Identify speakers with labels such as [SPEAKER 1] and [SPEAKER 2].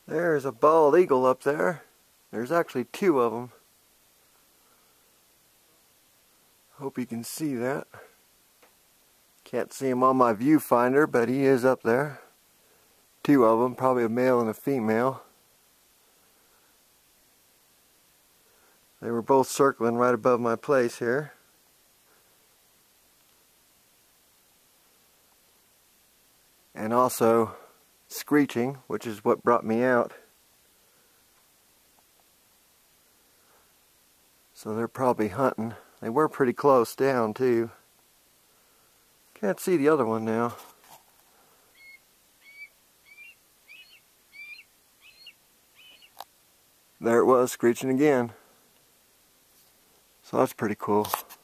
[SPEAKER 1] There's a bald eagle up there. There's actually two of them. Hope you can see that. Can't see him on my viewfinder, but he is up there. Two of them, probably a male and a female. They were both circling right above my place here. And also screeching, which is what brought me out. So they're probably hunting. They were pretty close down too. Can't see the other one now. There it was, screeching again. So that's pretty cool.